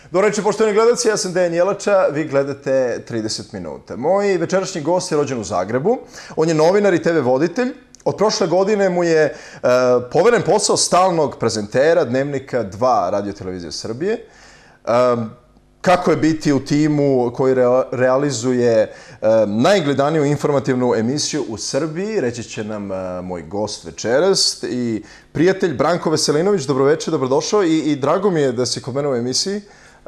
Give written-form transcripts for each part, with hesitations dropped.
Dobro večer, poštovani gledalci, ja sam Dejan Jelača, vi gledate 30 minuta. Moj večerašnji gost je rođen u Zagrebu, on je novinar i TV voditelj. Od prošle godine mu je poveren posao stalnog prezentera Dnevnika 2 Radio-televizije Srbije. Kako je biti u timu koji realizuje najgledaniju informativnu emisiju u Srbiji, reći će nam moj gost večeras i prijatelj Branko Veselinović. Dobroveče, dobrodošao i drago mi je da si kod mene u emisiji.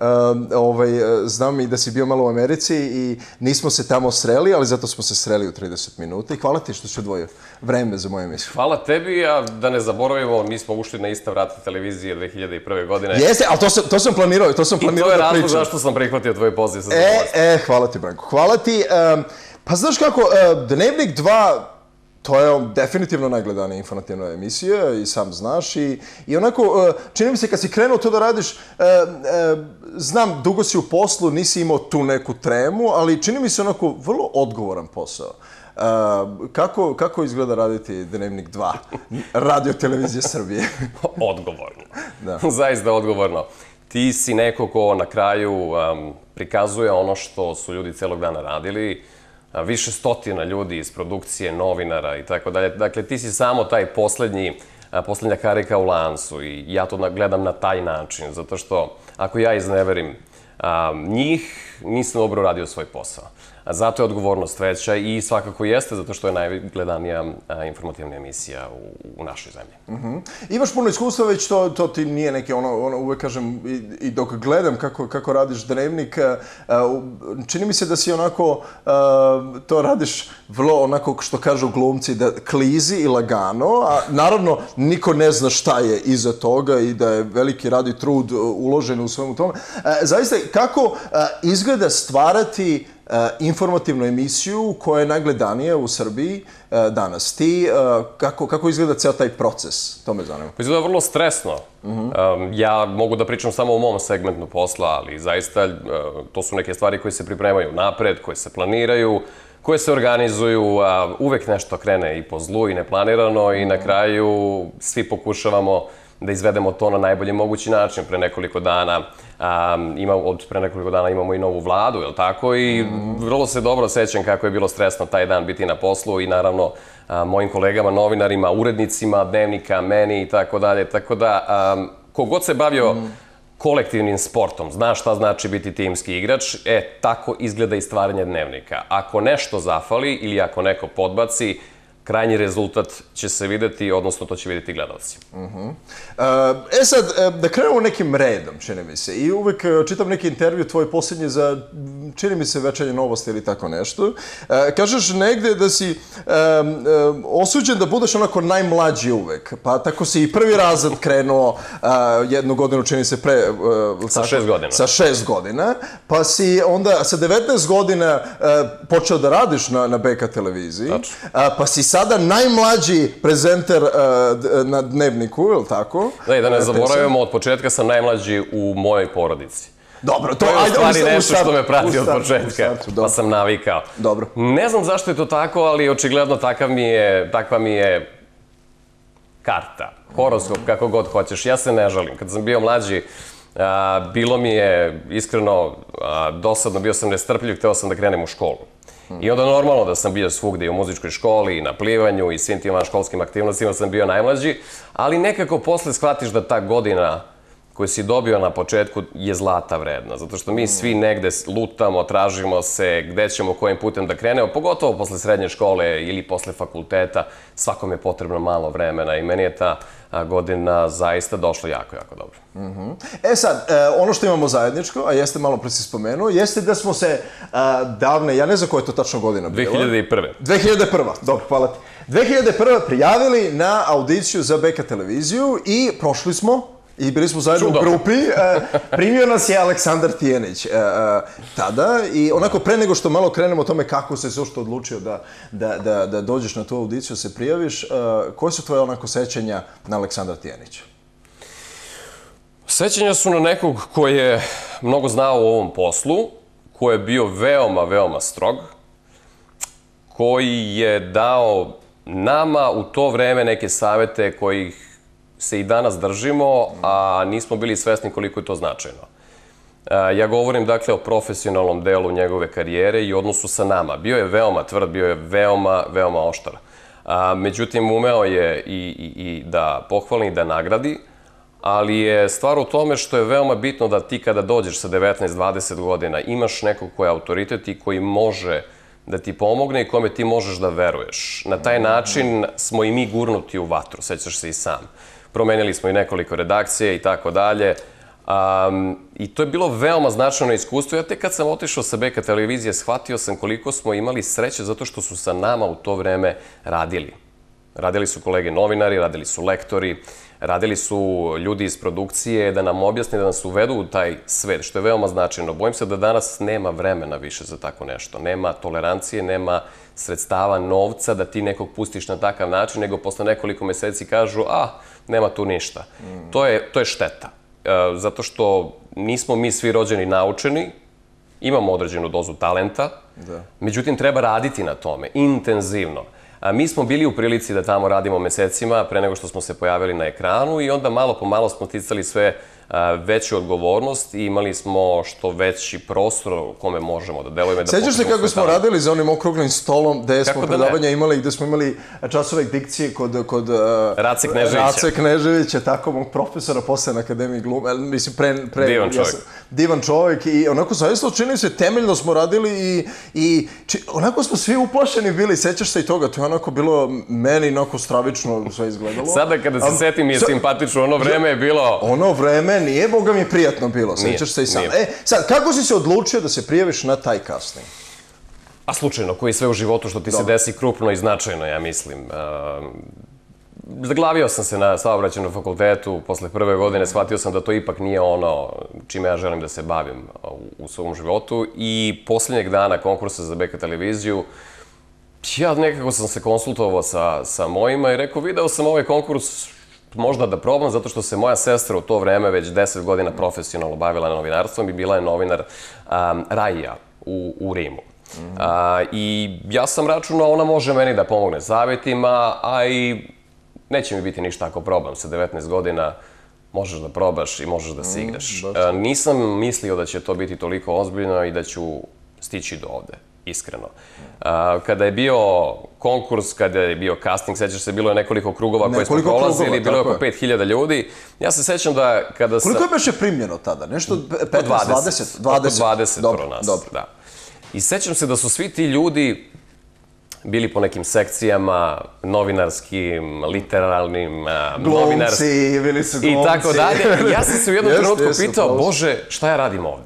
Znam i da si bio malo u Americi i nismo se tamo sreli, ali zato smo se sreli u 30 minuta i hvala ti što si odvojio vreme za moju emisiju. Hvala tebi, a da ne zaboravimo, mi smo ušli na ista vrata televizije 2001. godine. Jeste, ali to sam planirao da pričam. I to je razlog zašto sam prihvatio tvoj poziv sa zadovoljstvom. Hvala ti, Branko, hvala ti. Pa znaš kako, Dnevnik 2, to je definitivno najgledanija informativna emisija i sam znaš i onako, čini mi se kad si krenuo to da radiš, znam, dugo si u poslu, nisi imao tu neku tremu, ali čini mi se onako vrlo odgovoran posao. Kako izgleda raditi Dnevnik 2, Radio-televizije Srbije? Odgovorno. Zaista odgovorno. Ti si neko ko na kraju prikazuje ono što su ljudi celog dana radili, više stotina ljudi iz produkcije, novinara i tako dalje. Dakle, ti si samo taj poslednja karika u lancu i ja to gledam na taj način, zato što ako ja izneverim njih, nisam dobro radio svoj posao. Zato je odgovornost veća i svakako jeste, zato što je najgledanija informativna emisija u našoj zemlji. Imaš puno iskustva, već to ti nije neki, uvek kažem, i dok gledam kako radiš Dnevnik, čini mi se da si onako, to radiš vrlo onako, što kažu glumci, da klizi i lagano, a naravno niko ne zna šta je iza toga i da je veliki rad i trud uložen u svemu tome. Zaista, kako izgleda stvarati informativnu emisiju koja je najgledanija u Srbiji danas? Ti, kako izgleda ceo taj proces? To me zanima. Izgleda vrlo stresno. Ja mogu da pričam samo o mom segmentu posla, ali zaista to su neke stvari koje se pripremaju napred, koje se planiraju, koje se organizuju, uvek nešto krene i po zlu i neplanirano i na kraju svi pokušavamo da izvedemo to na najbolji mogući način. Pre nekoliko dana imamo i novu vladu, je li tako? I vrlo se dobro sećam kako je bilo stresno taj dan biti na poslu i naravno mojim kolegama, novinarima, urednicima, Dnevnika, meni i tako dalje. Tako da, kogod se bavio kolektivnim sportom, zna šta znači biti timski igrač, tako izgleda i stvaranje Dnevnika. Ako nešto zafali ili ako neko podbaci, krajnji rezultat će se videti, odnosno to će vidjeti gledalci. Sad, da krenemo nekim redom, čini mi se. I uvek čitam neki intervju tvoj posljednji za, čini mi se, Večernje novosti ili tako nešto. Kažeš negde da si osuđen da budeš onako najmlađi uvek. Pa tako si i prvi razred krenuo jednu godinu, čini se pre... Sa 6 godina. Sa 6 godina. Pa si onda sa 19 godina počeo da radiš na BK televiziji. Pa si sada najmlađi prezenter na Dnevniku, je li tako? Da ne zaboravimo, od početka sam najmlađi u mojoj porodici. Dobro, to je u stvari nešto što me prati od početka, pa sam navikao. Dobro. Ne znam zašto je to tako, ali očigledno takva mi je karta, horoskop, kako god hoćeš. Ja se ne žalim. Kad sam bio mlađi, bilo mi je iskreno dosadno, bio sam nestrpljiv, hteo sam da krenem u školu. I onda normalno da sam bio svugde i u muzičkoj školi, i na plivanju, i svim tim školskim aktivnostima sam bio najmlađi, ali nekako posle shvatiš da ta godina koju si dobio na početku je zlata vredna, zato što mi svi negde lutamo, tražimo se gde ćemo, kojim putem da krenemo, pogotovo posle srednje škole ili posle fakulteta, svakom je potrebno malo vremena i meni je ta godina zaista došla jako, jako dobro. Sad, ono što imamo zajedničko, a jeste malo pre si spomenuo, jeste da smo se davne, ja ne znam koja je to tačno godina bila. 2001. 2001. Dobro, hvala ti. 2001. prijavili na audiciju za BK televiziju i prošli smo. I bili smo zajedno u grupi. Primio nas je Aleksandar Tijenić tada i onako pre nego što malo krenemo o tome kako se sve što odlučio da dođeš na tu audiciju, se prijaviš, koje su tvoje onako sećanja na Aleksandra Tijenića? Sećanja su na nekog ko je mnogo znao u ovom poslu, ko je bio veoma, veoma strog, koji je dao nama u to vreme neke savete kojih se i danas držimo, a nismo bili svesni koliko je to značajno. Ja govorim, dakle, o profesionalnom delu njegove karijere i odnosu sa nama. Bio je veoma tvrd, bio je veoma oštar. Međutim, umeo je i da pohvali i da nagradi, ali je stvar u tome što je veoma bitno da ti kada dođeš sa 19-20 godina imaš nekog ko je autoritet i koji može da ti pomogne i kome ti možeš da veruješ. Na taj način smo i mi gurnuti u vatru, sećaš se i sam. Promenili smo i nekoliko redakcije i tako dalje. I to je bilo veoma značajno iskustvo. Ja tek kad sam otišao sa BK televizije shvatio sam koliko smo imali sreće zato što su sa nama u to vreme radili. Radili su kolege novinari, radili su lektori, radili su ljudi iz produkcije da nam objasne, da nas uvedu u taj svet, što je veoma značajno. Bojim se da danas nema vremena više za tako nešto. Nema tolerancije, nema sredstava, novca da ti nekog pustiš na takav način, nego posle nekoliko meseci kažu, nema tu ništa. To je šteta. Zato što nismo mi svi rođeni naučeni, imamo određenu dozu talenta, međutim treba raditi na tome, intenzivno. Mi smo bili u prilici da tamo radimo mesecima pre nego što smo se pojavili na ekranu i onda malo po malo smo ticali sve veću odgovornost i imali smo što veći prostor u kome možemo da delujemo. Sećaš se kako smo radili za onim okruglim stolom gde smo predavanja imali, gde smo imali časove dikcije kod Race Kneževića, tako mog profesora posle na Akademiji glume, mislim divan čovjek i onako zaista čini se temeljno smo radili i onako smo svi uplašeni bili, sećaš se i toga, to je onako bilo meni onako stravično sve izgledalo. Sada kada se setim je simpatično, ono vreme je bilo... Ono vreme nije, Boga mi, prijatno bilo, sećaš se i sam. Sad, kako si se odlučio da se prijaviš na taj casting? A slučajno, koji sve u životu što ti se desi krupno i značajno, ja mislim. Zaglavio sam se na saobraćajnom fakultetu, posle prve godine shvatio sam da to ipak nije ono čime ja želim da se bavim u svom životu i posljednjeg dana konkursa za BK televiziju ja nekako sam se konsultovao sa mojima i rekao, video sam ovaj konkurs možda da probam, zato što se moja sestra u to vreme već 10 godina profesionalno bavila novinarstvom i bila je novinar Raija u Rimu. I ja sam računao, ona može meni da pomogne savjetima, a i neće mi biti ništa ako probam. Sa 19 godina možeš da probaš i možeš da se igraš. Nisam mislio da će to biti toliko ozbiljno i da ću stići do ovde, iskreno. Kada je bio konkurs, kada je bio casting, sećaš se, bilo je nekoliko krugova koje smo prolazili, bilo je oko 5000 ljudi. Ja se sećam da kada sam... Koliko je beše primljeno tada? Nešto 15-20? 20 pro nas, da. I sećam se da su svi ti ljudi bili po nekim sekcijama, novinarskim, literalnim, glumci, bili su glumci. I tako dalje. Ja sam se u jednom trenutku pitao, Bože, šta ja radim ovde?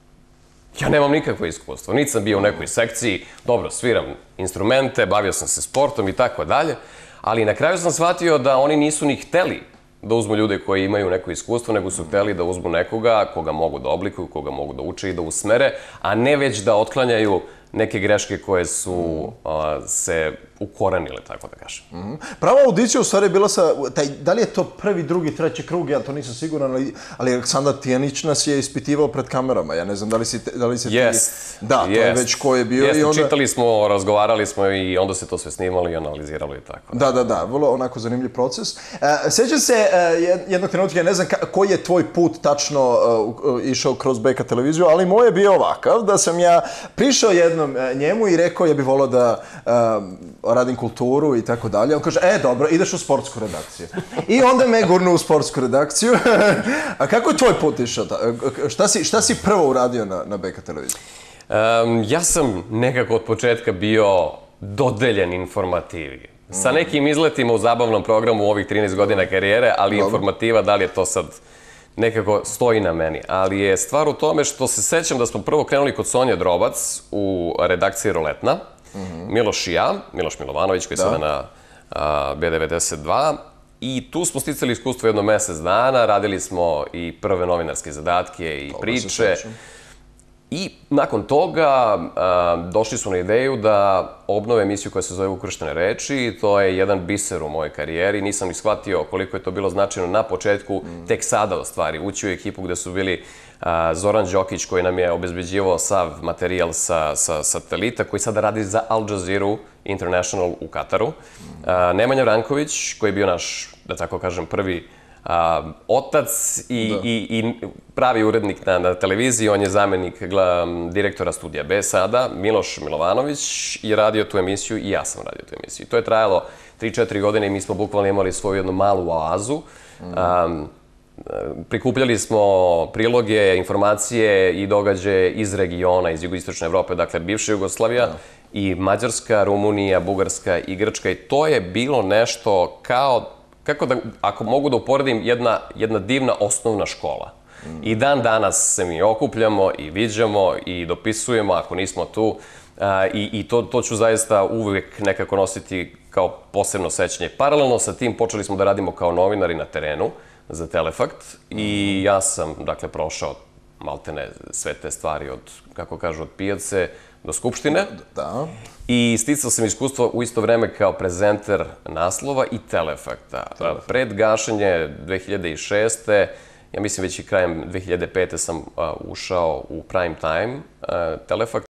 Ja nemam nikakvo iskustvo, niti sam bio u nekoj sekciji, dobro, sviram instrumente, bavio sam se sportom i tako dalje, ali na kraju sam shvatio da oni nisu ni hteli da uzmu ljude koji imaju neko iskustvo, nego su hteli da uzmu nekoga koga mogu da oblikuju, koga mogu da uče i da usmere, a ne već da otklanjaju neke greške koje su se ukorenile, tako da kažem. Prava audicija u stvari je bila sa, da li je to prvi, drugi, treći krug, ja to nisam siguran, ali Aleksandar Tijanić nas je ispitivao pred kamerama, ja ne znam da li se ti... Jest. Da, to je već ko je bio i onda... Čitali smo, razgovarali smo i onda se to sve snimalo i analiziralo i tako. Da, vrlo onako zanimljiv proces. Sjećam se jednog trenutka, ja ne znam koji je tvoj put tačno išao kroz BK televiziju, ali moj je bio ovakav, da sam ja prišao jednom njemu i rekao ja bih volao da radim kulturu i tako dalje. On kaže, dobro, ideš u sportsku redakciju. I onda me gurnu u sportsku redakciju. A kako je tvoj put išao? Šta si prvo uradio na BK televiziji? Ja sam nekako od početka bio dodeljen informativi. Sa nekim izletima u zabavnom programu u ovih 13 godina karijere, ali informativa, da li je to sad nekako stoji na meni. Ali je stvar u tome što se sećam da smo prvo krenuli kod Sonje Drobac u redakciji Roletna, Miloš i ja, Miloš Milovanović koji je sada na B92 i tu smo sticali iskustvo jedno mesec dana, radili smo i prve novinarske zadatke i priče i nakon toga došli su na ideju da obnove emisiju koja se zove Ukrštene reči i to je jedan biser u mojoj karijeri. Nisam ni shvatio koliko je to bilo značajno na početku, tek sada u stvari, ući u ekipu gde su bili Zoran Đokić koji nam je obezbeđivao sav materijal sa satelita, koji sada radi za Al Jazeera International u Kataru. Nemanja Vranković, koji je bio naš, da tako kažem, prvi otac i pravi urednik na televiziji, on je zamenik direktora Studija B sada, Miloš Milovanović je radio tu emisiju i ja sam radio tu emisiju. To je trajalo 3-4 godine i mi smo bukvalno imali svoju jednu malu oazu. Prikupljali smo priloge, informacije i događaje iz regiona, iz jugoistočne Evrope, dakle bivša Jugoslavija, i Mađarska, Rumunija, Bugarska i Grčka, i to je bilo nešto kao, kako da, ako mogu da uporedim, jedna divna osnovna škola. I dan danas se mi okupljamo i viđamo i dopisujemo ako nismo tu, i to ću zaista uvek nekako nositi kao posebno sećanje. Paralelno sa tim počeli smo da radimo kao novinari na terenu za Telefakt i ja sam, dakle, prošao maltene sve te stvari od, kako kažu, od pijace do Skupštine. Da. I sticao sam iskustvo u isto vreme kao prezenter naslova i Telefakta. Pred gašenje 2006. Ja mislim već i krajem 2005. sam ušao u prime time Telefakt